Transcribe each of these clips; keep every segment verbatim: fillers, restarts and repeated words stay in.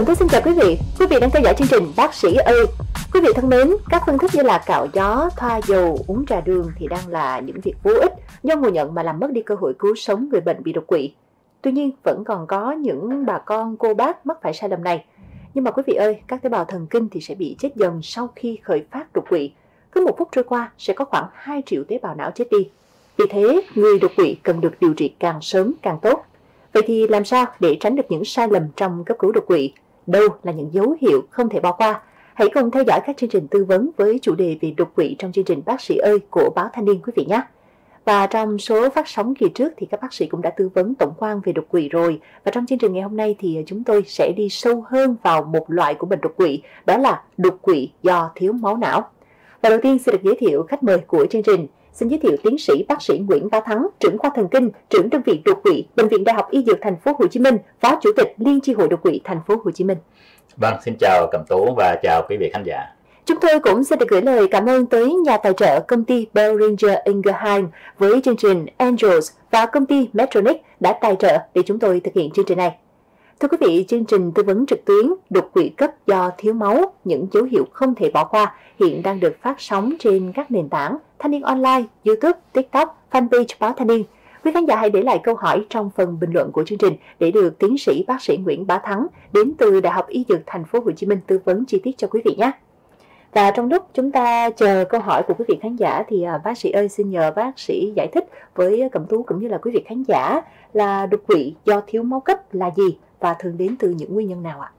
Cẩm Tú xin chào quý vị. Quý vị đang theo dõi chương trình Bác sĩ ơi. Quý vị thân mến, các phương thức như là cạo gió, thoa dầu, uống trà đường thì đang là những việc vô ích do ngộ nhận mà làm mất đi cơ hội cứu sống người bệnh bị đột quỵ. Tuy nhiên, vẫn còn có những bà con cô bác mắc phải sai lầm này. Nhưng mà quý vị ơi, các tế bào thần kinh thì sẽ bị chết dần sau khi khởi phát đột quỵ. Cứ một phút trôi qua sẽ có khoảng hai triệu tế bào não chết đi. Vì thế, người đột quỵ cần được điều trị càng sớm càng tốt. Vậy thì làm sao để tránh được những sai lầm trong cấp cứu đột quỵ? Đâu là những dấu hiệu không thể bỏ qua? Hãy cùng theo dõi các chương trình tư vấn với chủ đề về đột quỵ trong chương trình Bác sĩ ơi của Báo Thanh niên quý vị nhé. Và trong số phát sóng kỳ trước thì các bác sĩ cũng đã tư vấn tổng quan về đột quỵ rồi. Và trong chương trình ngày hôm nay thì chúng tôi sẽ đi sâu hơn vào một loại của bệnh đột quỵ, đó là đột quỵ do thiếu máu não. Và đầu tiên xin được giới thiệu khách mời của chương trình. Xin giới thiệu tiến sĩ bác sĩ Nguyễn Bá Thắng, trưởng khoa thần kinh, trưởng đơn vị đột quỵ, Bệnh viện Đại học Y Dược Thành phố Hồ Chí Minh, Phó Chủ tịch Liên chi hội đột quỵ Thành phố Hồ Chí Minh. Vâng, xin chào Cẩm Tú và chào quý vị khán giả. Chúng tôi cũng xin được gửi lời cảm ơn tới nhà tài trợ công ty Boehringer Ingelheim với chương trình Angels và công ty Medtronic đã tài trợ để chúng tôi thực hiện chương trình này. Thưa quý vị, chương trình tư vấn trực tuyến đột quỵ cấp do thiếu máu, những dấu hiệu không thể bỏ qua hiện đang được phát sóng trên các nền tảng Thanh niên Online, YouTube, TikTok, fanpage Báo Thanh niên. Quý khán giả hãy để lại câu hỏi trong phần bình luận của chương trình để được tiến sĩ bác sĩ Nguyễn Bá Thắng đến từ Đại học Y Dược Thành phố Hồ Chí Minh tư vấn chi tiết cho quý vị nhé. Và trong lúc chúng ta chờ câu hỏi của quý vị khán giả thì bác sĩ ơi, xin nhờ bác sĩ giải thích với Cẩm Tú cũng như là quý vị khán giả là đột quỵ do thiếu máu cấp là gì và thường đến từ những nguyên nhân nào ạ?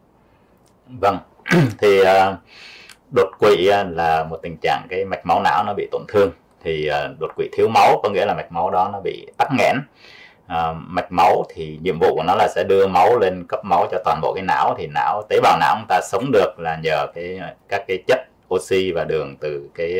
Vâng, thì uh, đột quỵ là một tình trạng cái mạch máu não nó bị tổn thương. Thì uh, đột quỵ thiếu máu có nghĩa là mạch máu đó nó bị tắc nghẽn. Uh, mạch máu thì nhiệm vụ của nó là sẽ đưa máu lên cấp máu cho toàn bộ cái não. Thì não, tế bào não chúng ta sống được là nhờ cái các cái chất oxy và đường từ cái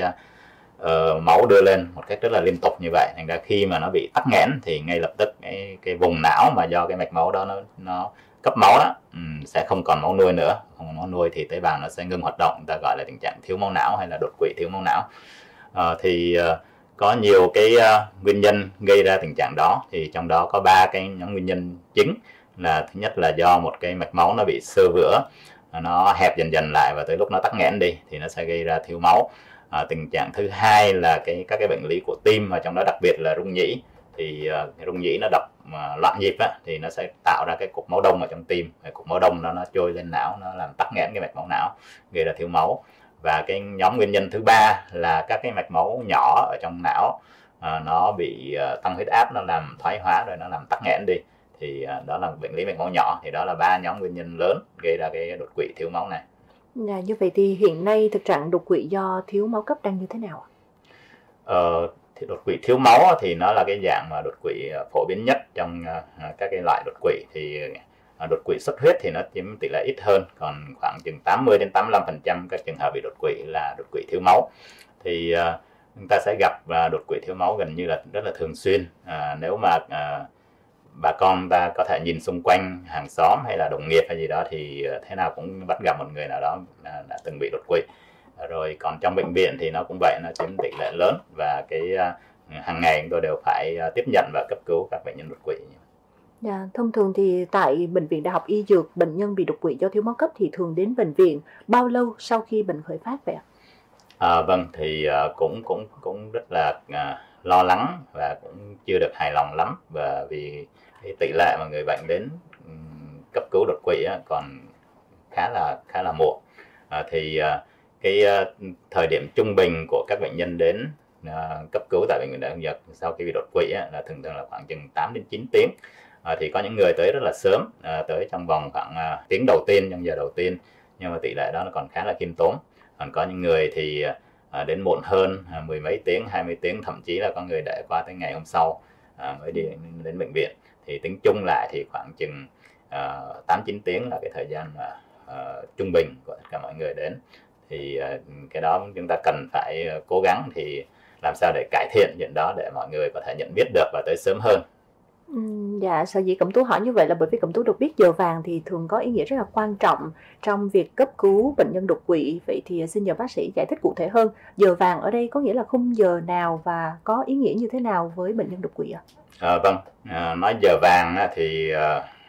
uh, máu đưa lên một cách rất là liên tục như vậy. Thành ra khi mà nó bị tắc nghẽn thì ngay lập tức cái, cái vùng não mà do cái mạch máu đó nó, nó cấp máu đó um, sẽ không còn máu nuôi nữa. Không còn máu nuôi thì tế bào nó sẽ ngưng hoạt động. Chúng ta gọi là tình trạng thiếu máu não hay là đột quỵ thiếu máu não. Uh, thì uh, có nhiều cái uh, nguyên nhân gây ra tình trạng đó. Thì trong đó có ba cái nhóm nguyên nhân chính. Là thứ nhất là do một cái mạch máu nó bị xơ vữa, nó hẹp dần dần lại và tới lúc nó tắc nghẽn đi thì nó sẽ gây ra thiếu máu. À, tình trạng thứ hai là cái các cái bệnh lý của tim, và trong đó đặc biệt là rung nhĩ. Thì uh, cái rung nhĩ nó đập uh, loạn nhịp á, thì nó sẽ tạo ra cái cục máu đông ở trong tim. Cái cục máu đông nó nó trôi lên não, nó làm tắc nghẽn cái mạch máu não, gây ra thiếu máu. Và cái nhóm nguyên nhân thứ ba là các cái mạch máu nhỏ ở trong não uh, nó bị uh, tăng huyết áp, nó làm thoái hóa rồi nó làm tắc nghẽn đi. Thì uh, đó là bệnh lý mạch máu nhỏ. Thì đó là ba nhóm nguyên nhân lớn gây ra cái đột quỵ thiếu máu này. À, như vậy thì hiện nay thực trạng đột quỵ do thiếu máu cấp đang như thế nào ạ? Ờ, thì đột quỵ thiếu máu thì nó là cái dạng mà đột quỵ phổ biến nhất trong uh, các cái loại đột quỵ. Thì uh, đột quỵ xuất huyết thì nó chiếm tỷ lệ ít hơn, còn khoảng chừng tám mươi đến tám mươi lăm phần trăm các trường hợp bị đột quỵ là đột quỵ thiếu máu. Thì uh, chúng ta sẽ gặp uh, đột quỵ thiếu máu gần như là rất là thường xuyên. Uh, nếu mà uh, bà con ta có thể nhìn xung quanh hàng xóm hay là đồng nghiệp hay gì đó thì thế nào cũng bắt gặp một người nào đó đã từng bị đột quỵ. Rồi còn trong bệnh viện thì nó cũng vậy, nó chiếm tỷ lệ lớn và cái hàng ngày chúng tôi đều phải tiếp nhận và cấp cứu các bệnh nhân đột quỵ. À, thông thường thì tại Bệnh viện Đại học Y Dược, bệnh nhân bị đột quỵ do thiếu máu cấp thì thường đến bệnh viện bao lâu sau khi bệnh khởi phát vậy ạ? À, vâng, thì cũng cũng cũng rất là uh, lo lắng và cũng chưa được hài lòng lắm, và vì cái tỷ lệ mà người bệnh đến um, cấp cứu đột quỵ á, còn khá là khá là muộn. À, thì uh, cái uh, thời điểm trung bình của các bệnh nhân đến uh, cấp cứu tại bệnh viện Đại học Y Dược sau khi bị đột quỵ á, là thường thường là khoảng chừng tám đến chín tiếng. À, thì có những người tới rất là sớm, à, tới trong vòng khoảng uh, tiếng đầu tiên, trong giờ đầu tiên, nhưng mà tỷ lệ đó nó còn khá là khiêm tốn. Còn có những người thì à, đến muộn hơn, à, mười mấy tiếng, hai mươi tiếng, thậm chí là có người để qua tới ngày hôm sau à, mới đi đến bệnh viện. Thì tính chung lại thì khoảng chừng à, tám chín tiếng là cái thời gian mà à, trung bình của tất cả mọi người đến. Thì à, cái đó chúng ta cần phải cố gắng thì làm sao để cải thiện chuyện đó để mọi người có thể nhận biết được và tới sớm hơn. Dạ, sở dĩ Cẩm Tú hỏi như vậy là bởi vì Cẩm Tú được biết giờ vàng thì thường có ý nghĩa rất là quan trọng trong việc cấp cứu bệnh nhân đột quỵ. Vậy thì xin nhờ bác sĩ giải thích cụ thể hơn, giờ vàng ở đây có nghĩa là khung giờ nào và có ý nghĩa như thế nào với bệnh nhân đột quỵ ạ? À, vâng, à, nói giờ vàng thì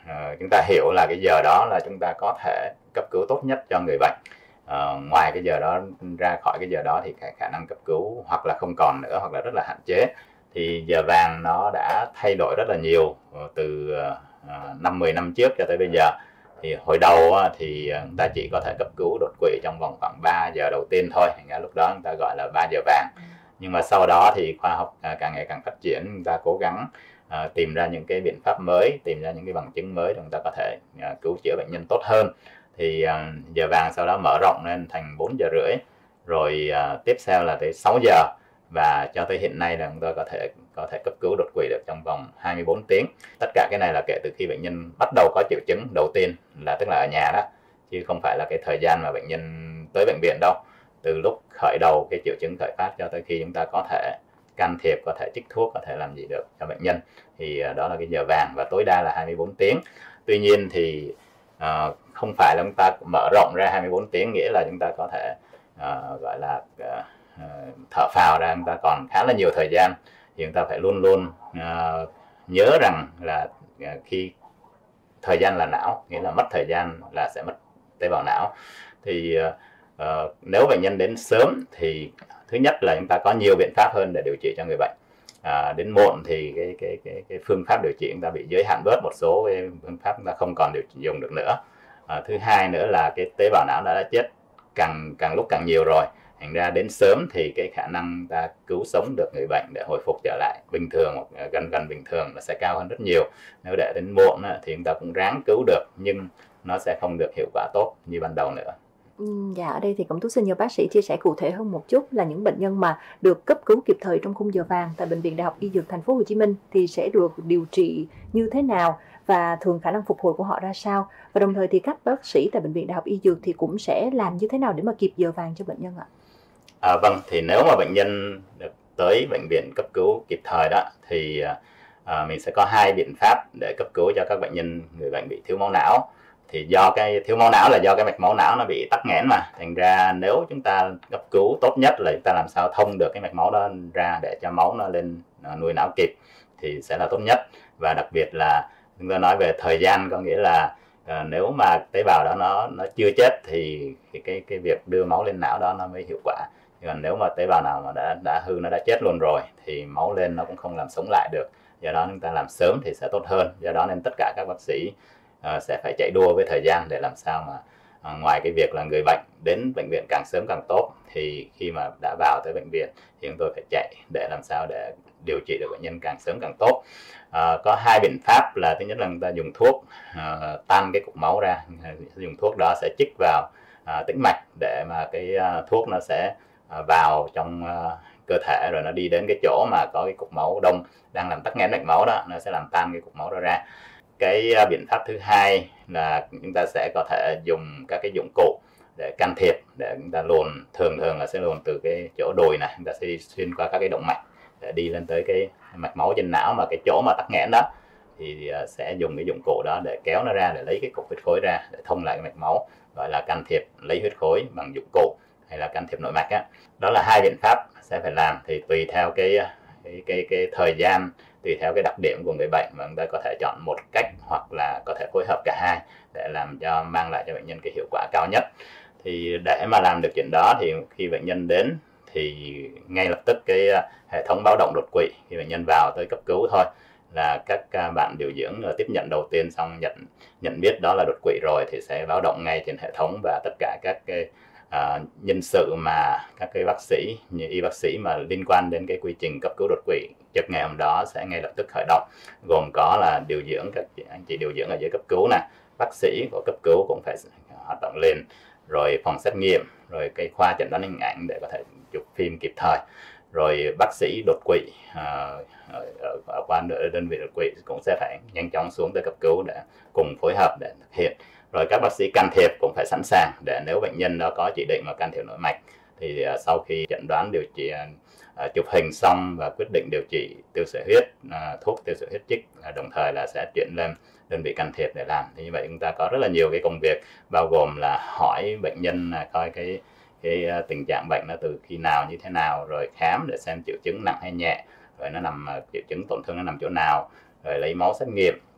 uh, chúng ta hiểu là cái giờ đó là chúng ta có thể cấp cứu tốt nhất cho người bệnh. Uh, ngoài cái giờ đó ra khỏi cái giờ đó thì khả, khả năng cấp cứu hoặc là không còn nữa, hoặc là rất là hạn chế. Thì giờ vàng nó đã thay đổi rất là nhiều từ uh, năm mười năm trước cho tới bây giờ. Thì hồi đầu uh, thì chúng ta chỉ có thể cấp cứu đột quỵ trong vòng khoảng ba giờ đầu tiên thôi, thành lúc đó chúng ta gọi là ba giờ vàng. Nhưng mà sau đó thì khoa học uh, càng ngày càng phát triển, chúng ta cố gắng uh, tìm ra những cái biện pháp mới, tìm ra những cái bằng chứng mới để chúng ta có thể uh, cứu chữa bệnh nhân tốt hơn. Thì uh, giờ vàng sau đó mở rộng lên thành bốn giờ rưỡi, rồi uh, tiếp theo là tới sáu giờ, và cho tới hiện nay là chúng tôi có thể có thể cấp cứu đột quỵ được trong vòng hai mươi bốn tiếng. Tất cả cái này là kể từ khi bệnh nhân bắt đầu có triệu chứng đầu tiên, là tức là ở nhà đó, chứ không phải là cái thời gian mà bệnh nhân tới bệnh viện đâu. Từ lúc khởi đầu cái triệu chứng khởi phát cho tới khi chúng ta có thể can thiệp, có thể chích thuốc, có thể làm gì được cho bệnh nhân, thì uh, đó là cái giờ vàng, và tối đa là hai mươi bốn tiếng. Tuy nhiên thì uh, không phải là chúng ta mở rộng ra hai mươi bốn tiếng nghĩa là chúng ta có thể uh, gọi là uh, uh, thở phào ra, chúng ta còn khá là nhiều thời gian. Thì chúng ta phải luôn luôn uh, nhớ rằng là uh, khi thời gian là não, nghĩa là mất thời gian là sẽ mất tế bào não. Thì uh, uh, nếu bệnh nhân đến sớm thì thứ nhất là chúng ta có nhiều biện pháp hơn để điều trị cho người bệnh. À, đến muộn thì cái, cái, cái, cái phương pháp điều trị chúng ta bị giới hạn bớt, một số cái phương pháp chúng ta không còn điều dùng được nữa. À, thứ hai nữa là cái tế bào não đã, đã chết càng càng lúc càng nhiều rồi, thành ra đến sớm thì cái khả năng ta cứu sống được người bệnh để hồi phục trở lại bình thường hoặc gần gần bình thường nó sẽ cao hơn rất nhiều. Nếu để đến muộn thì chúng ta cũng ráng cứu được, nhưng nó sẽ không được hiệu quả tốt như ban đầu nữa. Dạ, ở đây thì Cẩm Tú xin nhờ bác sĩ chia sẻ cụ thể hơn một chút là những bệnh nhân mà được cấp cứu kịp thời trong khung giờ vàng tại Bệnh viện Đại học Y Dược Thành phố Hồ Chí Minh thì sẽ được điều trị như thế nào, và thường khả năng phục hồi của họ ra sao, và đồng thời thì các bác sĩ tại Bệnh viện Đại học Y Dược thì cũng sẽ làm như thế nào để mà kịp giờ vàng cho bệnh nhân ạ? À, vâng, thì nếu mà bệnh nhân được tới bệnh viện cấp cứu kịp thời đó thì à, mình sẽ có hai biện pháp để cấp cứu cho các bệnh nhân người bệnh bị thiếu máu não. Thì do cái thiếu máu não là do cái mạch máu não nó bị tắc nghẽn mà, thành ra nếu chúng ta cấp cứu tốt nhất là chúng ta làm sao thông được cái mạch máu đó ra để cho máu nó lên nuôi não kịp thì sẽ là tốt nhất. Và đặc biệt là chúng ta nói về thời gian, có nghĩa là à, nếu mà tế bào đó nó nó chưa chết thì cái cái cái việc đưa máu lên não đó nó mới hiệu quả. Còn nếu mà tế bào nào mà đã đã hư, nó đã chết luôn rồi thì máu lên nó cũng không làm sống lại được. Do đó chúng ta làm sớm thì sẽ tốt hơn. Do đó nên tất cả các bác sĩ uh, sẽ phải chạy đua với thời gian để làm sao mà uh, ngoài cái việc là người bệnh đến bệnh viện càng sớm càng tốt, thì khi mà đã vào tới bệnh viện thì chúng tôi phải chạy để làm sao để điều trị được bệnh nhân càng sớm càng tốt. Uh, có hai biện pháp là thứ nhất là chúng ta dùng thuốc uh, tan cái cục máu ra. Dùng thuốc đó sẽ chích vào uh, tĩnh mạch để mà cái uh, thuốc nó sẽ uh, vào trong uh, cơ thể, rồi nó đi đến cái chỗ mà có cái cục máu đông đang làm tắc nghẽn mạch máu đó, nó sẽ làm tan cái cục máu đó ra. Cái uh, biện pháp thứ hai là chúng ta sẽ có thể dùng các cái dụng cụ để can thiệp, để chúng ta luồn, thường thường là sẽ luồn từ cái chỗ đùi này, chúng ta sẽ đi xuyên qua các cái động mạch để đi lên tới cái mạch máu trên não, mà cái chỗ mà tắc nghẽn đó thì sẽ dùng cái dụng cụ đó để kéo nó ra, để lấy cái cục huyết khối ra để thông lại cái mạch máu, gọi là can thiệp lấy huyết khối bằng dụng cụ hay là can thiệp nội mạch á. Đó là hai biện pháp sẽ phải làm, thì tùy theo cái cái cái, cái thời gian, tùy theo cái đặc điểm của người bệnh mà chúng ta có thể chọn một cách hoặc là có thể phối hợp cả hai để làm cho mang lại cho bệnh nhân cái hiệu quả cao nhất. Thì để mà làm được chuyện đó thì khi bệnh nhân đến thì ngay lập tức cái hệ thống báo động đột quỵ khi bệnh nhân vào tới cấp cứu thôi là các bạn điều dưỡng tiếp nhận đầu tiên, xong nhận nhận biết đó là đột quỵ rồi thì sẽ báo động ngay trên hệ thống, và tất cả các cái à, nhân sự mà các cái bác sĩ như y bác sĩ mà liên quan đến cái quy trình cấp cứu đột quỵ trực ngày hôm đó sẽ ngay lập tức khởi động, gồm có là điều dưỡng, các anh chị điều dưỡng ở dưới cấp cứu này, bác sĩ của cấp cứu cũng phải hoạt động lên, rồi phòng xét nghiệm, rồi cái khoa chẩn đoán hình ảnh để có thể chụp phim kịp thời, rồi bác sĩ đột quỵ uh, ở, ở qua đơn vị đột quỵ cũng sẽ phải nhanh chóng xuống tới cấp cứu để cùng phối hợp để thực hiện. Rồi các bác sĩ can thiệp cũng phải sẵn sàng để nếu bệnh nhân đó có chỉ định mà can thiệp nội mạch thì uh, sau khi chẩn đoán điều trị uh, chụp hình xong và quyết định điều trị tiêu sợi huyết, uh, thuốc tiêu sợi huyết chích, uh, đồng thời là sẽ chuyển lên đơn vị can thiệp để làm. Thì như vậy chúng ta có rất là nhiều cái công việc, bao gồm là hỏi bệnh nhân uh, coi cái cái tình trạng bệnh nó từ khi nào như thế nào, rồi khám để xem triệu chứng nặng hay nhẹ, rồi nó nằm triệu chứng tổn thương nó nằm chỗ nào, rồi lấy máu xét nghiệm,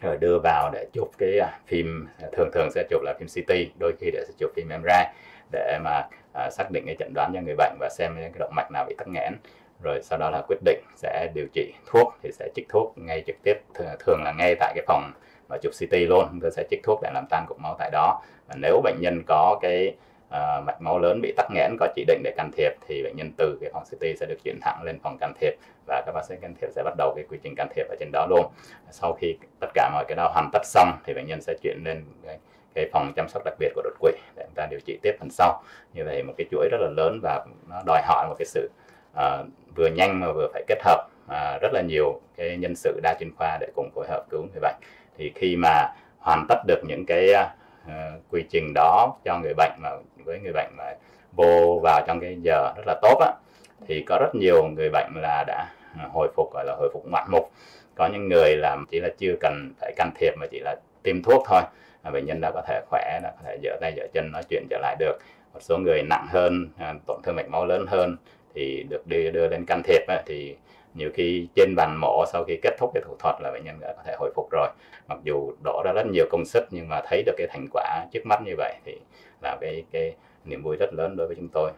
rồi đưa vào để chụp cái phim, thường thường sẽ chụp là phim xê tê, đôi khi để sẽ chụp phim em rờ i để mà à, xác định cái chẩn đoán cho người bệnh và xem cái động mạch nào bị tắc nghẽn, rồi sau đó là quyết định sẽ điều trị thuốc thì sẽ chích thuốc ngay trực tiếp, thường là ngay tại cái phòng mà chụp xê tê luôn, chúng tôi sẽ chích thuốc để làm tan cục máu tại đó. Và nếu bệnh nhân có cái uh, mạch máu lớn bị tắc nghẽn có chỉ định để can thiệp thì bệnh nhân từ cái phòng xê tê sẽ được chuyển thẳng lên phòng can thiệp và các bác sĩ can thiệp sẽ bắt đầu cái quy trình can thiệp ở trên đó luôn. Sau khi tất cả mọi cái đó hoàn tất xong thì bệnh nhân sẽ chuyển lên cái, cái phòng chăm sóc đặc biệt của đột quỵ để chúng ta điều trị tiếp phần sau. Như vậy một cái chuỗi rất là lớn và nó đòi hỏi một cái sự uh, vừa nhanh mà vừa phải kết hợp uh, rất là nhiều cái nhân sự đa chuyên khoa để cùng phối hợp cứu người bệnh. Thì khi mà hoàn tất được những cái uh, quy trình đó cho người bệnh mà với người bệnh mà vô vào trong cái giờ rất là tốt á, thì có rất nhiều người bệnh là đã hồi phục, gọi là hồi phục ngoạn mục. Có những người là chỉ là chưa cần phải can thiệp mà chỉ là tiêm thuốc thôi, bệnh nhân đã có thể khỏe, đã có thể giở tay giở chân nói chuyện trở lại được. Một số người nặng hơn, tổn thương mạch máu lớn hơn thì được đưa, đưa lên can thiệp á, thì nhiều khi trên bàn mổ sau khi kết thúc cái thủ thuật là bệnh nhân đã có thể hồi phục rồi. Mặc dù đổ ra rất nhiều công sức nhưng mà thấy được cái thành quả trước mắt như vậy thì là cái cái niềm vui rất lớn đối với chúng tôi.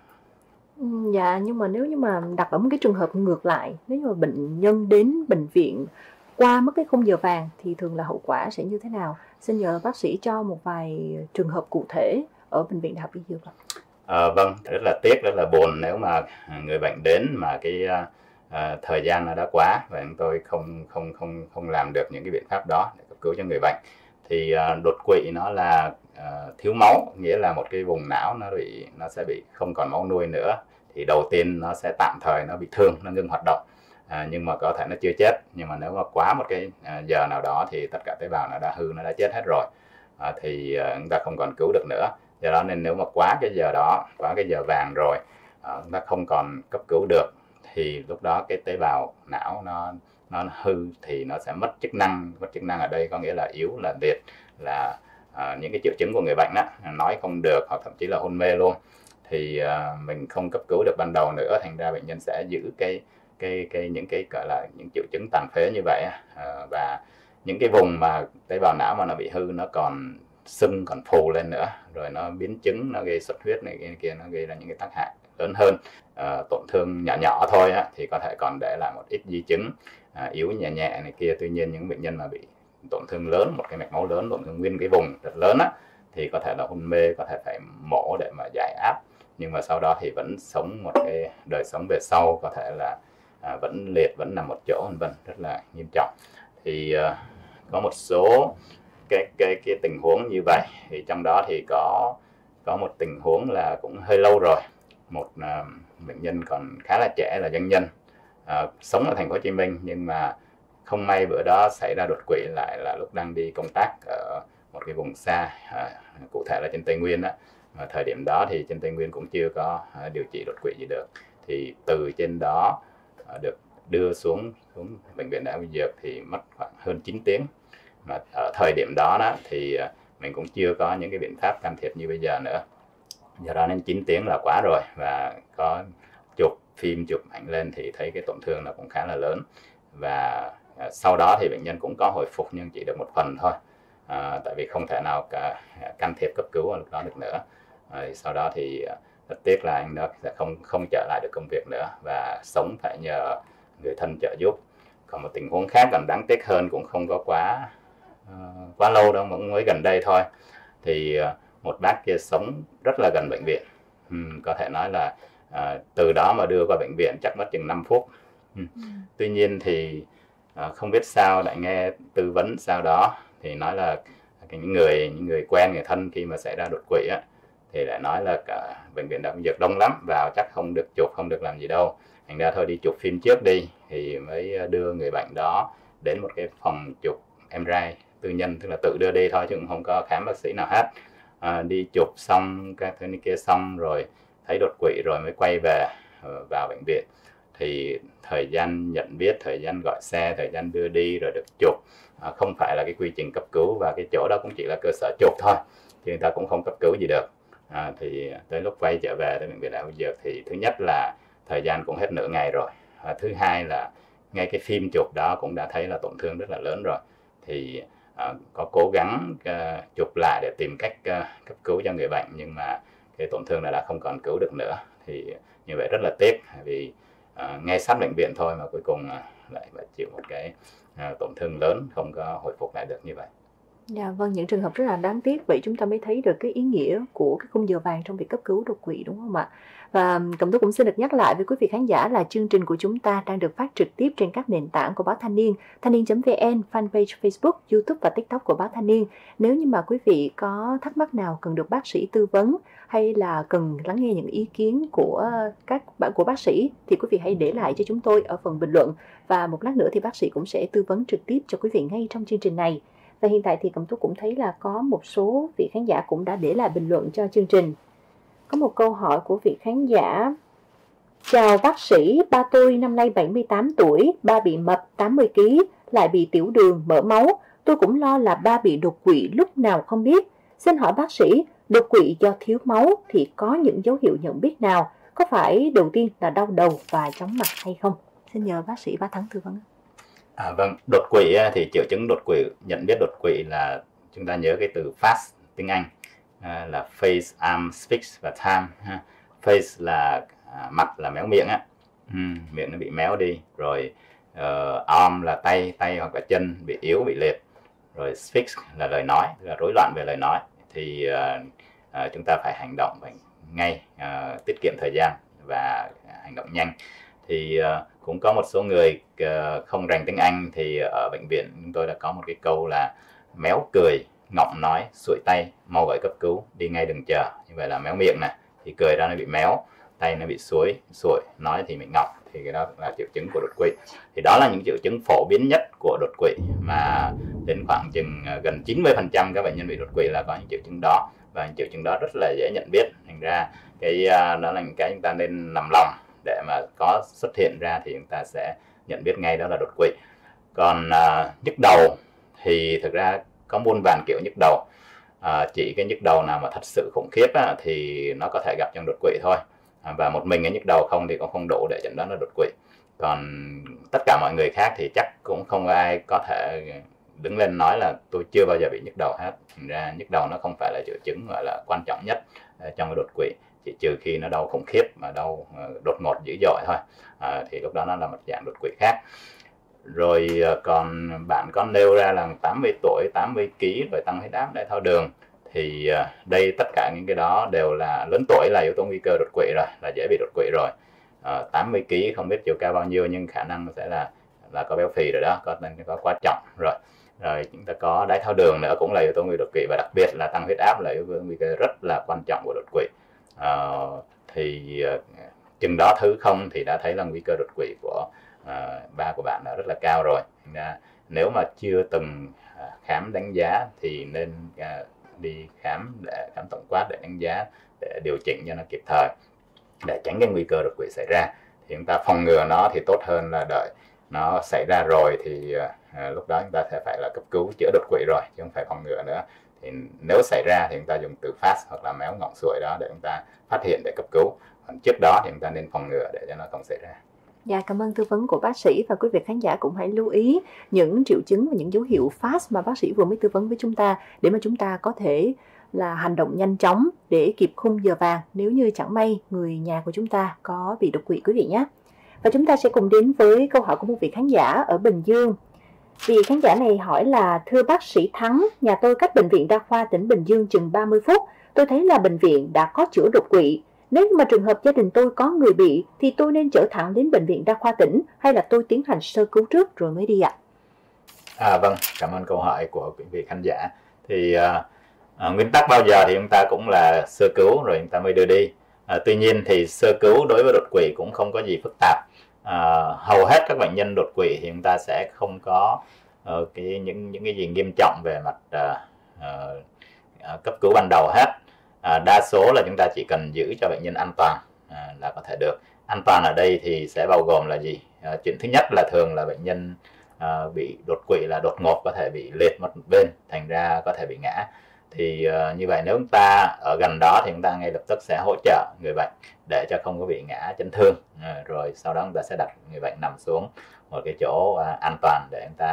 Dạ, nhưng mà nếu như mà đặt ở một cái trường hợp ngược lại, nếu như mà bệnh nhân đến bệnh viện qua mất cái khung giờ vàng thì thường là hậu quả sẽ như thế nào? Xin nhờ bác sĩ cho một vài trường hợp cụ thể ở bệnh viện Đại học Y Dược ạ. À, vâng, rất là tiếc, rất là buồn nếu mà người bệnh đến mà cái uh, thời gian nó đã quá và chúng tôi không không không không làm được những cái biện pháp đó để cấp cứu cho người bệnh. Thì uh, đột quỵ nó là uh, thiếu máu, nghĩa là một cái vùng não nó bị nó sẽ bị không còn máu nuôi nữa. Thì đầu tiên nó sẽ tạm thời nó bị thương, nó ngưng hoạt động. À, nhưng mà có thể nó chưa chết, nhưng mà nếu mà quá một cái à, giờ nào đó thì tất cả tế bào nó đã hư, nó đã chết hết rồi, à, thì à, chúng ta không còn cứu được nữa. Do đó nên nếu mà quá cái giờ đó, quá cái giờ vàng rồi, à, chúng ta không còn cấp cứu được thì lúc đó cái tế bào não nó nó hư thì nó sẽ mất chức năng. Mất chức năng ở đây có nghĩa là yếu, là liệt, là à, những cái triệu chứng của người bệnh đó, nói không được hoặc thậm chí là hôn mê luôn, thì à, mình không cấp cứu được ban đầu nữa, thành ra bệnh nhân sẽ giữ cái cái cái những cái gọi là những triệu chứng tàn phế như vậy, à, và những cái vùng mà tế bào não mà nó bị hư nó còn sưng, còn phù lên nữa, rồi nó biến chứng, nó gây xuất huyết này kia, kia nó gây ra những cái tác hại lớn hơn. À, tổn thương nhỏ nhỏ thôi á, thì có thể còn để lại một ít di chứng à, yếu nhẹ nhẹ này kia. Tuy nhiên những bệnh nhân mà bị tổn thương lớn, một cái mạch máu lớn, tổn thương nguyên cái vùng rất lớn á, thì có thể là hôn mê, có thể phải mổ để mà giải áp, nhưng mà sau đó thì vẫn sống một cái đời sống về sau, có thể là à, vẫn liệt, vẫn nằm một chỗ, vân vân, rất là nghiêm trọng. Thì uh, có một số cái cái cái tình huống như vậy. Thì trong đó thì có có một tình huống là cũng hơi lâu rồi, một uh, bệnh nhân còn khá là trẻ, là doanh nhân, uh, sống ở thành phố Hồ Chí Minh, nhưng mà không may bữa đó xảy ra đột quỵ lại là lúc đang đi công tác ở một cái vùng xa, uh, cụ thể là trên Tây Nguyên đó. Mà thời điểm đó thì trên Tây Nguyên cũng chưa có uh, điều trị đột quỵ gì được. Thì từ trên đó uh, được đưa xuống xuống bệnh viện Đại học Y Dược thì mất khoảng hơn chín tiếng. Mà ở thời điểm đó, đó thì uh, mình cũng chưa có những cái biện pháp can thiệp như bây giờ nữa. Do đó nên chín tiếng là quá rồi, và có chụp phim, chụp ảnh lên thì thấy cái tổn thương nó cũng khá là lớn. Và uh, sau đó thì bệnh nhân cũng có hồi phục nhưng chỉ được một phần thôi, uh, tại vì không thể nào cả can thiệp cấp cứu ở lúc đó được nữa. Uh, sau đó thì uh, rất tiếc là anh đó sẽ không không trở lại được công việc nữa và sống phải nhờ người thân trợ giúp. Còn một tình huống khác còn đáng tiếc hơn, cũng không có quá uh, quá lâu đâu, cũng mới gần đây thôi. Thì uh, một bác kia sống rất là gần bệnh viện, uhm, có thể nói là uh, từ đó mà đưa qua bệnh viện chắc mất chừng năm phút. uhm. Ừ. Tuy nhiên thì uh, không biết sao lại nghe tư vấn sau đó thì nói là những người những người quen, người thân khi mà xảy ra đột quỵ á, thì lại nói là cả bệnh viện Đại học Y Dược đông lắm, vào chắc không được chụp, không được làm gì đâu, thành ra thôi đi chụp phim trước đi. Thì mới đưa người bệnh đó đến một cái phòng chụp em rờ i tư nhân, tức là tự đưa đi thôi chứ cũng không có khám bác sĩ nào hết. À, đi chụp xong các thứ này kia xong rồi thấy đột quỵ rồi mới quay về vào bệnh viện. Thì thời gian nhận biết, thời gian gọi xe, thời gian đưa đi rồi được chụp, à, không phải là cái quy trình cấp cứu, và cái chỗ đó cũng chỉ là cơ sở chụp thôi chứ người ta cũng không cấp cứu gì được. À, thì tới lúc quay trở về tới bệnh viện Đại học Y Dược thì thứ nhất là thời gian cũng hết nửa ngày rồi, à, thứ hai là ngay cái phim chụp đó cũng đã thấy là tổn thương rất là lớn rồi. Thì uh, có cố gắng uh, chụp lại để tìm cách uh, cấp cứu cho người bệnh, nhưng mà cái tổn thương này đã không còn cứu được nữa. Thì như vậy rất là tiếc, vì uh, ngay sát bệnh viện thôi mà cuối cùng uh, lại phải chịu một cái uh, tổn thương lớn, không có hồi phục lại được như vậy. Dạ vâng, những trường hợp rất là đáng tiếc. Vậy chúng ta mới thấy được cái ý nghĩa của cái khung giờ vàng trong việc cấp cứu đột quỵ, đúng không ạ? Và Cẩm Tú cũng xin được nhắc lại với quý vị khán giả là chương trình của chúng ta đang được phát trực tiếp trên các nền tảng của báo Thanh niên, thanh niên chấm vn, fanpage Facebook, YouTube và TikTok của báo Thanh niên. Nếu như mà quý vị có thắc mắc nào cần được bác sĩ tư vấn hay là cần lắng nghe những ý kiến của các bạn của bác sĩ thì quý vị hãy để lại cho chúng tôi ở phần bình luận, và một lát nữa thì bác sĩ cũng sẽ tư vấn trực tiếp cho quý vị ngay trong chương trình này. Và hiện tại thì Cẩm Tú cũng thấy là có một số vị khán giả cũng đã để lại bình luận cho chương trình. Có một câu hỏi của vị khán giả: chào bác sĩ, ba tôi năm nay bảy mươi tám tuổi, ba bị mập tám mươi ki lô gam, lại bị tiểu đường, mỡ máu. Tôi cũng lo là ba bị đột quỵ lúc nào không biết. Xin hỏi bác sĩ, đột quỵ do thiếu máu thì có những dấu hiệu nhận biết nào? Có phải đầu tiên là đau đầu và chóng mặt hay không? Xin nhờ bác sĩ Bá Thắng tư vấn. À, vâng, đột quỵ thì triệu chứng đột quỵ, nhận biết đột quỵ là chúng ta nhớ cái từ fast tiếng Anh à, là face, arm, fix và time. Ha. Face là à, mặt là méo miệng á, ừ, miệng nó bị méo đi, rồi uh, arm là tay, tay hoặc là chân bị yếu, bị liệt, rồi fix là lời nói, là rối loạn về lời nói. Thì uh, uh, chúng ta phải hành động phải ngay, uh, tiết kiệm thời gian và hành động nhanh. Thì uh, cũng có một số người uh, không rành tiếng Anh, thì ở bệnh viện chúng tôi đã có một cái câu là méo cười, ngọng nói, sụi tay, mau gọi cấp cứu, đi ngay đừng chờ. Như vậy là méo miệng này, thì cười ra nó bị méo, tay nó bị suối, sụi, nói thì bị ngọng, thì cái đó là triệu chứng của đột quỵ. Thì đó là những triệu chứng phổ biến nhất của đột quỵ, mà đến khoảng chừng uh, gần chín mươi phần trăm các bệnh nhân bị đột quỵ là có những triệu chứng đó, và những triệu chứng đó rất là dễ nhận biết. Thành ra cái uh, đó là những cái chúng ta nên nằm lòng, để mà có xuất hiện ra thì chúng ta sẽ nhận biết ngay đó là đột quỵ. Còn uh, nhức đầu thì thực ra có muôn vàn kiểu nhức đầu. Uh, chỉ cái nhức đầu nào mà thật sự khủng khiếp á, thì nó có thể gặp trong đột quỵ thôi. Uh, và một mình cái nhức đầu không thì cũng không đủ để chẩn đoán là đột quỵ. Còn tất cả mọi người khác thì chắc cũng không ai có thể đứng lên nói là tôi chưa bao giờ bị nhức đầu hết. Thành ra nhức đầu nó không phải là triệu chứng gọi là quan trọng nhất uh, trong cái đột quỵ, chỉ trừ khi nó đau khủng khiếp mà đau uh, đột ngột dữ dội thôi, à, thì lúc đó nó là một dạng đột quỵ khác. Rồi uh, còn bạn có nêu ra là tám mươi tuổi, tám mươi ki lô gam, rồi tăng huyết áp, đái tháo đường, thì uh, đây tất cả những cái đó đều là lớn tuổi là yếu tố nguy cơ đột quỵ rồi, là dễ bị đột quỵ rồi. Uh, tám mươi ki lô gam không biết chiều cao bao nhiêu, nhưng khả năng sẽ là là có béo phì rồi đó, có có quá trọng rồi. Rồi chúng ta có đái tháo đường nữa, cũng là yếu tố nguy cơ đột quỵ, và đặc biệt là tăng huyết áp là yếu tố nguy cơ rất là quan trọng của đột quỵ. Uh, thì uh, chừng đó thứ không thì đã thấy là nguy cơ đột quỵ của uh, ba của bạn đã rất là cao rồi. Uh, nếu mà chưa từng uh, khám đánh giá thì nên uh, đi khám để khám tổng quát để đánh giá, để điều chỉnh cho nó kịp thời, để tránh cái nguy cơ đột quỵ xảy ra. Thì chúng ta phòng ngừa nó thì tốt hơn là đợi nó xảy ra rồi thì uh, lúc đó chúng ta sẽ phải là cấp cứu chữa đột quỵ rồi, chứ không phải phòng ngừa nữa. Thì nếu xảy ra thì chúng ta dùng từ fast hoặc là méo ngọng sụi đó để chúng ta phát hiện để cấp cứu. Còn trước đó thì chúng ta nên phòng ngừa để cho nó không xảy ra. Dạ, cảm ơn tư vấn của bác sĩ, và quý vị khán giả cũng hãy lưu ý những triệu chứng và những dấu hiệu fast mà bác sĩ vừa mới tư vấn với chúng ta, để mà chúng ta có thể là hành động nhanh chóng để kịp khung giờ vàng nếu như chẳng may người nhà của chúng ta có bị đột quỵ quý vị nhé. Và chúng ta sẽ cùng đến với câu hỏi của một vị khán giả ở Bình Dương. Vị khán giả này hỏi là: thưa bác sĩ Thắng, nhà tôi cách bệnh viện đa khoa tỉnh Bình Dương chừng ba mươi phút. Tôi thấy là bệnh viện đã có chữa đột quỵ. Nếu mà trường hợp gia đình tôi có người bị thì tôi nên chở thẳng đến bệnh viện đa khoa tỉnh, hay là tôi tiến hành sơ cứu trước rồi mới đi ạ? À vâng, cảm ơn câu hỏi của quý vị khán giả. Thì à, à, nguyên tắc bao giờ thì chúng ta cũng là sơ cứu rồi chúng ta mới đưa đi. À, tuy nhiên thì sơ cứu đối với đột quỵ cũng không có gì phức tạp. À, hầu hết các bệnh nhân đột quỵ thì chúng ta sẽ không có uh, cái những những cái gì nghiêm trọng về mặt uh, uh, cấp cứu ban đầu hết. À, đa số là chúng ta chỉ cần giữ cho bệnh nhân an toàn à, là có thể được. An toàn ở đây thì sẽ bao gồm là gì? À, chuyện thứ nhất là thường là bệnh nhân à, bị đột quỵ là đột ngột có thể bị liệt một bên, thành ra có thể bị ngã. Thì uh, như vậy nếu chúng ta ở gần đó thì chúng ta ngay lập tức sẽ hỗ trợ người bệnh để cho không có bị ngã chấn thương. À, rồi sau đó chúng ta sẽ đặt người bệnh nằm xuống một cái chỗ uh, an toàn để chúng ta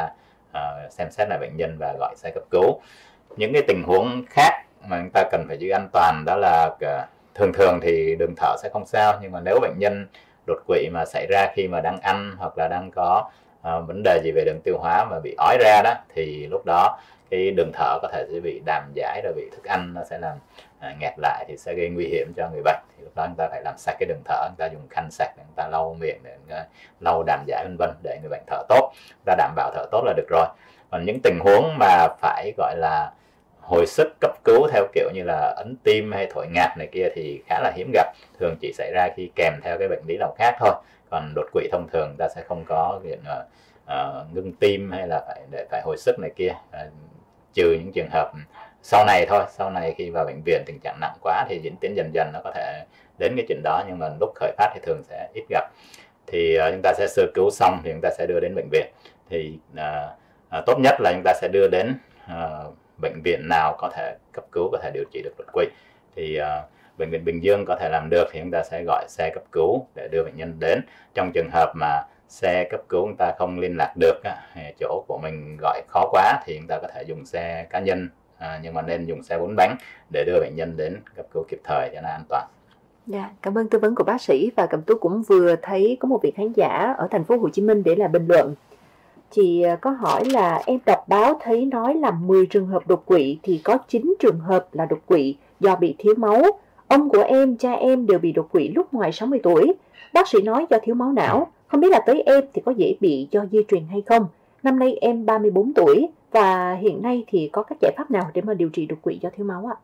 uh, xem xét lại bệnh nhân và gọi xe cấp cứu. Những cái tình huống khác mà chúng ta cần phải giữ an toàn đó là uh, thường thường thì đường thở sẽ không sao, nhưng mà nếu bệnh nhân đột quỵ mà xảy ra khi mà đang ăn hoặc là đang có uh, vấn đề gì về đường tiêu hóa mà bị ói ra đó, thì lúc đó cái đường thở có thể sẽ bị đàm giải, rồi bị thức ăn nó sẽ làm uh, nghẹt lại thì sẽ gây nguy hiểm cho người bệnh. Thì lúc đó chúng ta phải làm sạch cái đường thở, chúng ta dùng khăn sạch để chúng ta lau miệng, để uh, lau đàm giải vân vân để người bệnh thở tốt, chúng ta đảm bảo thở tốt là được rồi. Còn những tình huống mà phải gọi là hồi sức cấp cứu theo kiểu như là ấn tim hay thổi ngạt này kia thì khá là hiếm gặp, thường chỉ xảy ra khi kèm theo cái bệnh lý nào khác thôi. Còn đột quỵ thông thường ta sẽ không có chuyện uh, uh, ngưng tim hay là phải để phải hồi sức này kia, uh, trừ những trường hợp sau này thôi. Sau này khi vào bệnh viện tình trạng nặng quá thì diễn tiến dần dần nó có thể đến cái chuyện đó, nhưng mà lúc khởi phát thì thường sẽ ít gặp. Thì uh, chúng ta sẽ sơ cứu xong thì chúng ta sẽ đưa đến bệnh viện. Thì uh, uh, tốt nhất là chúng ta sẽ đưa đến uh, bệnh viện nào có thể cấp cứu, có thể điều trị được đột quỵ. Thì uh, bệnh viện Bình Dương có thể làm được thì chúng ta sẽ gọi xe cấp cứu để đưa bệnh nhân đến. Trong trường hợp mà xe cấp cứu chúng ta không liên lạc được, chỗ của mình gọi khó quá thì chúng ta có thể dùng xe cá nhân, à, nhưng mà nên dùng xe bốn bánh để đưa bệnh nhân đến cấp cứu kịp thời cho nó an toàn. Dạ, cảm ơn tư vấn của bác sĩ. Và Cẩm Tú cũng vừa thấy có một vị khán giả ở thành phố Hồ Chí Minh để là bình luận. Chị có hỏi là em đọc báo thấy nói là mười trường hợp đột quỵ thì có chín trường hợp là đột quỵ do bị thiếu máu. Ông của em, cha em đều bị đột quỵ lúc ngoài sáu mươi tuổi. Bác sĩ nói do thiếu máu não. Không biết là tới em thì có dễ bị do di truyền hay không? Năm nay em ba mươi bốn tuổi và hiện nay thì có các giải pháp nào để mà điều trị đột quỵ do thiếu máu ạ?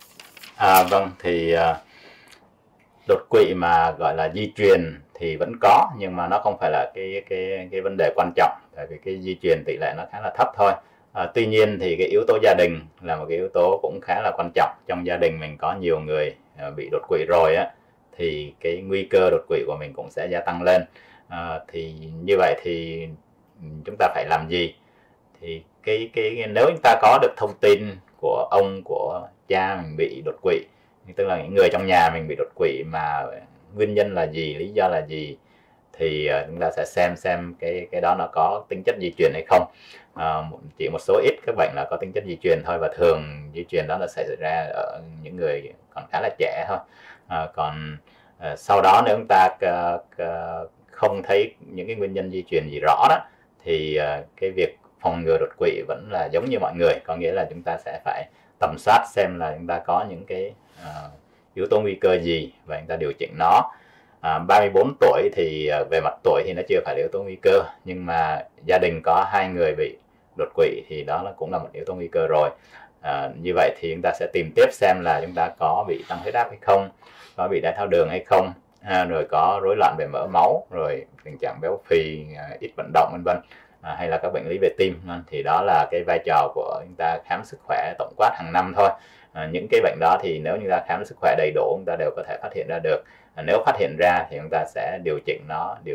À, vâng, thì uh, đột quỵ mà gọi là di truyền thì vẫn có, nhưng mà nó không phải là cái cái cái vấn đề quan trọng, tại vì cái di truyền tỷ lệ nó khá là thấp thôi. À, tuy nhiên thì cái yếu tố gia đình là một cái yếu tố cũng khá là quan trọng. Trong gia đình mình có nhiều người uh, bị đột quỵ rồi á, thì cái nguy cơ đột quỵ của mình cũng sẽ gia tăng lên. À, thì như vậy thì chúng ta phải làm gì? Thì cái cái nếu chúng ta có được thông tin của ông, của cha mình bị đột quỵ, tức là những người trong nhà mình bị đột quỵ mà nguyên nhân là gì, lý do là gì, thì chúng ta sẽ xem xem cái cái đó nó có tính chất di truyền hay không. À, chỉ một số ít các bệnh là có tính chất di truyền thôi, và thường di truyền đó là xảy ra ở những người còn khá là trẻ thôi. À, còn à, sau đó nếu chúng ta à, à, không thấy những cái nguyên nhân di truyền gì rõ đó, thì à, cái việc phòng ngừa đột quỵ vẫn là giống như mọi người, có nghĩa là chúng ta sẽ phải tầm soát xem là chúng ta có những cái uh, yếu tố nguy cơ gì và chúng ta điều chỉnh nó. À, ba mươi bốn tuổi thì uh, về mặt tuổi thì nó chưa phải là yếu tố nguy cơ, nhưng mà gia đình có hai người bị đột quỵ thì đó là cũng là một yếu tố nguy cơ rồi. À, như vậy thì chúng ta sẽ tìm tiếp xem là chúng ta có bị tăng huyết áp hay không, có bị đái tháo đường hay không, à, rồi có rối loạn về mỡ máu, rồi tình trạng béo phì, uh, ít vận động vân vân. À, hay là các bệnh lý về tim. Thì đó là cái vai trò của chúng ta khám sức khỏe tổng quát hàng năm thôi. À, những cái bệnh đó thì nếu chúng ta khám sức khỏe đầy đủ, chúng ta đều có thể phát hiện ra được. À, nếu phát hiện ra thì chúng ta sẽ điều chỉnh nó, điều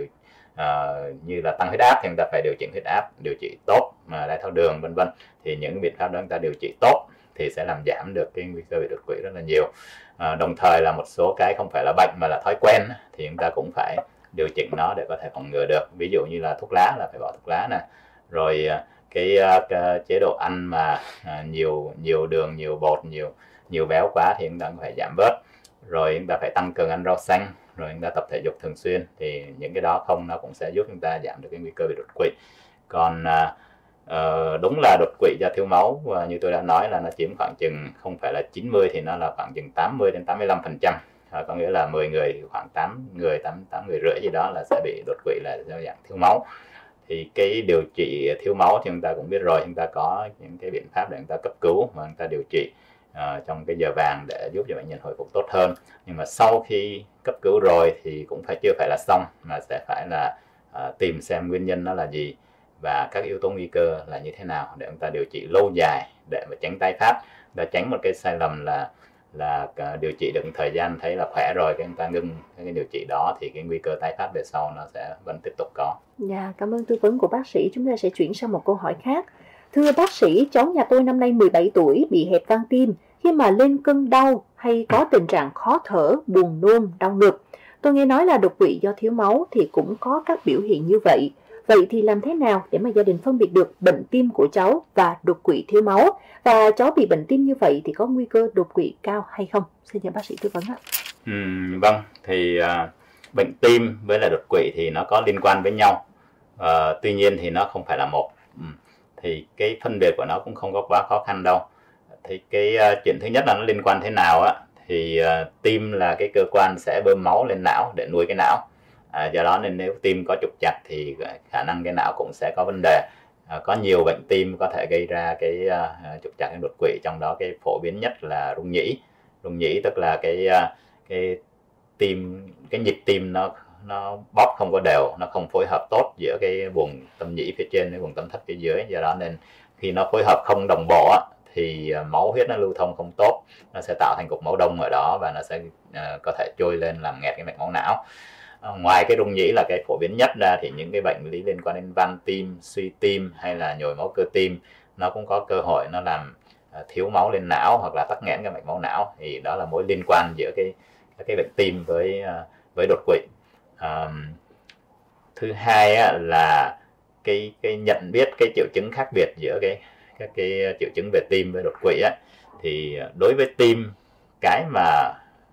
uh, như là tăng huyết áp thì chúng ta phải điều chỉnh huyết áp, điều trị tốt, mà đái tháo đường vân vân. Thì những biện pháp đó chúng ta điều trị tốt thì sẽ làm giảm được cái nguy cơ bị đột quỵ rất là nhiều. À, đồng thời là một số cái không phải là bệnh mà là thói quen thì chúng ta cũng phải điều chỉnh nó để có thể phòng ngừa được. Ví dụ như là thuốc lá là phải bỏ thuốc lá nè, rồi cái, cái chế độ ăn mà nhiều nhiều đường, nhiều bột, nhiều nhiều béo quá thì chúng ta cũng phải giảm bớt. Rồi chúng ta phải tăng cường ăn rau xanh, rồi chúng ta tập thể dục thường xuyên, thì những cái đó không nó cũng sẽ giúp chúng ta giảm được cái nguy cơ bị đột quỵ. Còn uh, đúng là đột quỵ do thiếu máu, và như tôi đã nói là nó chiếm khoảng chừng không phải là chín mươi thì nó là khoảng chừng tám mươi đến tám mươi lăm phần trăm. À, có nghĩa là mười người khoảng tám người, tám, tám người rưỡi gì đó là sẽ bị đột quỵ là do dạng thiếu máu. Thì cái điều trị thiếu máu thì chúng ta cũng biết rồi, chúng ta có những cái biện pháp để chúng ta cấp cứu và chúng ta điều trị uh, trong cái giờ vàng để giúp cho bệnh nhân hồi phục tốt hơn. Nhưng mà sau khi cấp cứu rồi thì cũng phải chưa phải là xong, mà sẽ phải là uh, tìm xem nguyên nhân nó là gì và các yếu tố nguy cơ là như thế nào để chúng ta điều trị lâu dài để mà tránh tái phát, để tránh một cái sai lầm là là điều trị được thời gian thấy là khỏe rồi cái chúng ta ngưng cái điều trị đó, thì cái nguy cơ tái phát về sau nó sẽ vẫn tiếp tục có. Dạ, cảm ơn tư vấn của bác sĩ. Chúng ta sẽ chuyển sang một câu hỏi khác. Thưa bác sĩ, cháu nhà tôi năm nay mười bảy tuổi, bị hẹp van tim. Khi mà lên cơn đau hay có tình trạng khó thở, buồn nôn, đau ngực. Tôi nghe nói là đột quỵ do thiếu máu thì cũng có các biểu hiện như vậy. Vậy thì làm thế nào để mà gia đình phân biệt được bệnh tim của cháu và đột quỵ thiếu máu? Và cháu bị bệnh tim như vậy thì có nguy cơ đột quỵ cao hay không? Xin nhờ bác sĩ tư vấn ạ. Ừ, vâng, thì uh, bệnh tim với lại đột quỵ thì nó có liên quan với nhau. Uh, tuy nhiên thì nó không phải là một. Ừ. Thì cái phân biệt của nó cũng không có quá khó khăn đâu. Thì cái uh, chuyện thứ nhất là nó liên quan thế nào á? Thì uh, tim là cái cơ quan sẽ bơm máu lên não để nuôi cái não. À, do đó nên nếu tim có trục trặc thì khả năng cái não cũng sẽ có vấn đề. À, có nhiều bệnh tim có thể gây ra cái uh, trục trặc, cái đột quỵ, trong đó cái phổ biến nhất là rung nhĩ. Rung nhĩ tức là cái uh, cái tim, cái nhịp tim nó nó bóp không có đều, nó không phối hợp tốt giữa cái vùng tâm nhĩ phía trên với vùng tâm thất phía dưới. Do đó nên khi nó phối hợp không đồng bộ á, thì máu huyết nó lưu thông không tốt, nó sẽ tạo thành cục máu đông ở đó và nó sẽ uh, có thể trôi lên làm nghẹt cái mạch máu não. Uh, ngoài cái rung nhĩ là cái phổ biến nhất ra thì những cái bệnh lý liên quan đến van tim, suy tim hay là nhồi máu cơ tim nó cũng có cơ hội nó làm uh, thiếu máu lên não hoặc là tắc nghẽn cái mạch máu não. Thì đó là mối liên quan giữa cái cái bệnh tim với uh, với đột quỵ. Uh, thứ hai á, là cái cái nhận biết cái triệu chứng khác biệt giữa cái các cái triệu chứng về tim với đột quỵ á. Thì đối với tim, cái mà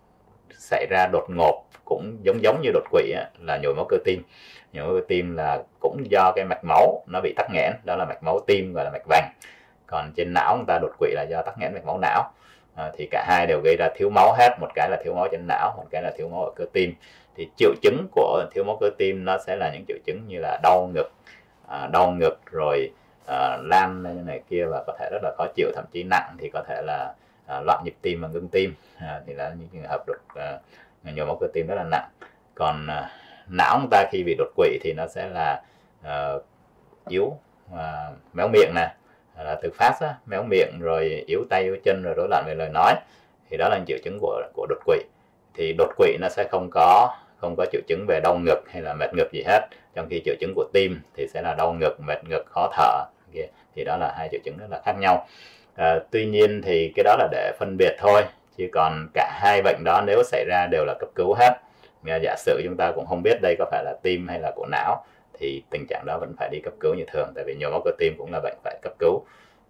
xảy ra đột ngột cũng giống giống như đột quỵ á, là nhồi máu cơ tim. Nhồi máu cơ tim là cũng do cái mạch máu nó bị tắc nghẽn, đó là mạch máu tim gọi là mạch vành. Còn trên não người ta đột quỵ là do tắc nghẽn mạch máu não. À, thì cả hai đều gây ra thiếu máu hết, một cái là thiếu máu trên não, một cái là thiếu máu ở cơ tim. Thì triệu chứng của thiếu máu cơ tim nó sẽ là những triệu chứng như là đau ngực, à, đau ngực rồi à, lan như này kia và có thể rất là khó chịu, thậm chí nặng thì có thể là à, loạn nhịp tim và ngưng tim. À, thì là những trường hợp đột à, nhồi máu cơ tim rất là nặng. Còn à, não người ta khi bị đột quỵ thì nó sẽ là à, yếu, à, méo miệng nè, là từ phát á, méo miệng rồi yếu tay yếu chân rồi rối loạn về lời nói. Thì đó là những triệu chứng của của đột quỵ. Thì đột quỵ nó sẽ không có không có triệu chứng về đau ngực hay là mệt ngực gì hết, trong khi triệu chứng của tim thì sẽ là đau ngực, mệt ngực, khó thở. Thì đó là hai triệu chứng rất là khác nhau. À, tuy nhiên thì cái đó là để phân biệt thôi, chứ còn cả hai bệnh đó nếu xảy ra đều là cấp cứu hết. Giả sử chúng ta cũng không biết đây có phải là tim hay là của não thì tình trạng đó vẫn phải đi cấp cứu như thường, tại vì nhồi máu cơ tim cũng là bệnh phải cấp cứu.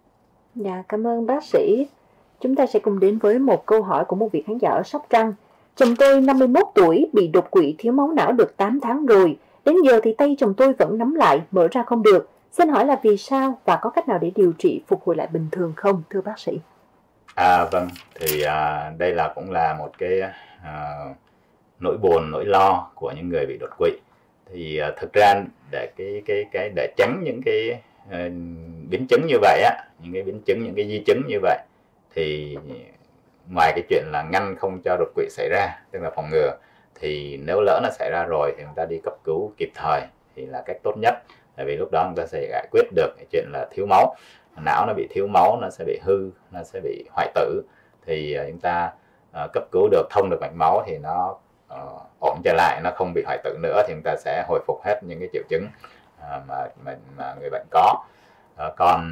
Dạ, cảm ơn bác sĩ. Chúng ta sẽ cùng đến với một câu hỏi của một vị khán giả ở Sóc Trăng. Chồng tôi năm mươi mốt tuổi, bị đột quỵ thiếu máu não được tám tháng rồi. Đến giờ thì tay chồng tôi vẫn nắm lại, mở ra không được. Xin hỏi là vì sao và có cách nào để điều trị phục hồi lại bình thường không, thưa bác sĩ? À vâng, thì à, đây là cũng là một cái à, nỗi buồn, nỗi lo của những người bị đột quỵ. Thì à, thực ra để cái cái cái để tránh những cái uh, biến chứng như vậy á, những cái biến chứng, những cái di chứng như vậy, thì ngoài cái chuyện là ngăn không cho đột quỵ xảy ra, tức là phòng ngừa, thì nếu lỡ nó xảy ra rồi thì chúng ta đi cấp cứu kịp thời thì là cách tốt nhất. Tại vì lúc đó chúng ta sẽ giải quyết được cái chuyện là thiếu máu. Não nó bị thiếu máu, nó sẽ bị hư, nó sẽ bị hoại tử. Thì chúng ta uh, cấp cứu được, thông được mạch máu thì nó uh, ổn trở lại, nó không bị hoại tử nữa, thì chúng ta sẽ hồi phục hết những cái triệu chứng uh, mà, mà, mà người bệnh có. Uh, còn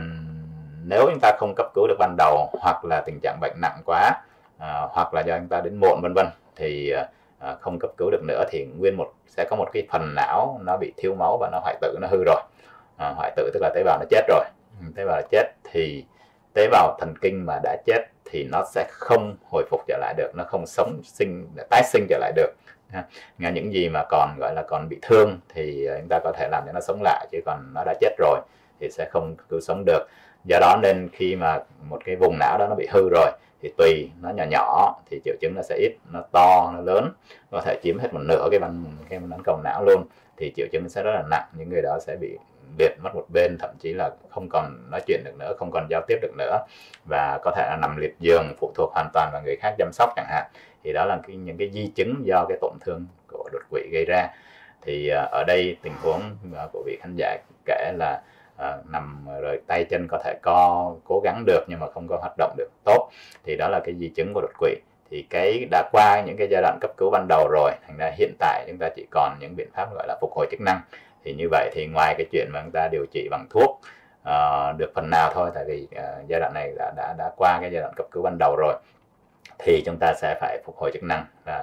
nếu chúng ta không cấp cứu được ban đầu, hoặc là tình trạng bệnh nặng quá, à, hoặc là do chúng ta đến muộn vân vân, thì à, không cấp cứu được nữa, thì nguyên một sẽ có một cái phần não nó bị thiếu máu và nó hoại tử, nó hư rồi. À, hoại tử tức là tế bào nó chết rồi. Tế bào nó chết thì tế bào thần kinh mà đã chết thì nó sẽ không hồi phục trở lại được, nó không sống sinh tái sinh trở lại được. Nghe những gì mà còn gọi là còn bị thương thì chúng ta có thể làm cho nó sống lại, chứ còn nó đã chết rồi thì sẽ không cứu sống được. Do đó nên khi mà một cái vùng não đó nó bị hư rồi thì tùy nó nhỏ nhỏ thì triệu chứng nó sẽ ít, nó to, nó lớn, có thể chiếm hết một nửa cái van cái bán cầu não luôn, thì triệu chứng sẽ rất là nặng. Những người đó sẽ bị liệt mất một bên, thậm chí là không còn nói chuyện được nữa, không còn giao tiếp được nữa, và có thể là nằm liệt giường, phụ thuộc hoàn toàn vào người khác chăm sóc chẳng hạn. Thì đó là cái, những cái di chứng do cái tổn thương của đột quỵ gây ra. Thì ở đây tình huống của vị khán giả kể là À, nằm rồi tay chân có thể co cố gắng được nhưng mà không có hoạt động được tốt, thì đó là cái di chứng của đột quỵ. Thì cái đã qua những cái giai đoạn cấp cứu ban đầu rồi, thành ra hiện tại chúng ta chỉ còn những biện pháp gọi là phục hồi chức năng. Thì như vậy thì ngoài cái chuyện mà chúng ta điều trị bằng thuốc uh, được phần nào thôi, tại vì uh, giai đoạn này đã, đã đã qua cái giai đoạn cấp cứu ban đầu rồi, thì chúng ta sẽ phải phục hồi chức năng. Và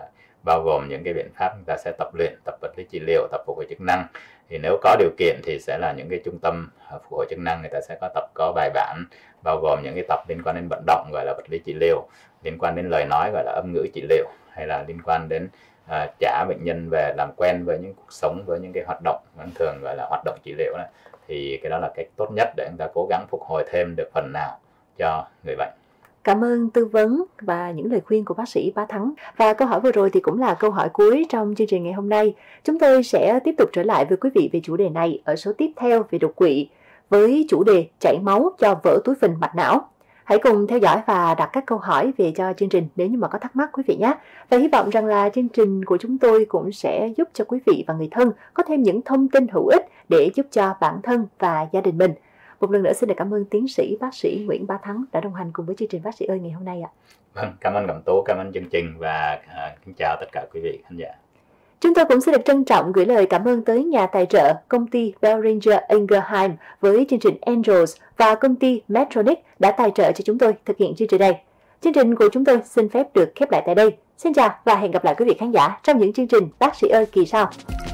bao gồm những cái biện pháp chúng ta sẽ tập luyện, tập vật lý trị liệu, tập phục hồi chức năng. Thì nếu có điều kiện thì sẽ là những cái trung tâm phục hồi chức năng, người ta sẽ có tập có bài bản, bao gồm những cái tập liên quan đến vận động gọi là vật lý trị liệu, liên quan đến lời nói gọi là âm ngữ trị liệu, hay là liên quan đến uh, trả bệnh nhân về làm quen với những cuộc sống, với những cái hoạt động thường gọi là hoạt động trị liệu này. Thì cái đó là cách tốt nhất để chúng ta cố gắng phục hồi thêm được phần nào cho người bệnh. Cảm ơn tư vấn và những lời khuyên của bác sĩ Bá Thắng. Và câu hỏi vừa rồi thì cũng là câu hỏi cuối trong chương trình ngày hôm nay. Chúng tôi sẽ tiếp tục trở lại với quý vị về chủ đề này ở số tiếp theo về đột quỵ với chủ đề chảy máu do vỡ túi phình mạch não. Hãy cùng theo dõi và đặt các câu hỏi về cho chương trình nếu như mà có thắc mắc quý vị nhé. Và hy vọng rằng là chương trình của chúng tôi cũng sẽ giúp cho quý vị và người thân có thêm những thông tin hữu ích để giúp cho bản thân và gia đình mình. Một lần nữa xin được cảm ơn tiến sĩ bác sĩ Nguyễn Bá Thắng đã đồng hành cùng với chương trình Bác sĩ ơi ngày hôm nay ạ. Vâng, cảm ơn Cẩm Tú, cảm ơn chương trình và uh, kính chào tất cả quý vị khán giả. Chúng tôi cũng xin được trân trọng gửi lời cảm ơn tới nhà tài trợ công ty Boehringer Ingelheim với chương trình Angels và công ty Medtronic đã tài trợ cho chúng tôi thực hiện chương trình này. Chương trình của chúng tôi xin phép được khép lại tại đây. Xin chào và hẹn gặp lại quý vị khán giả trong những chương trình Bác sĩ ơi kỳ sau.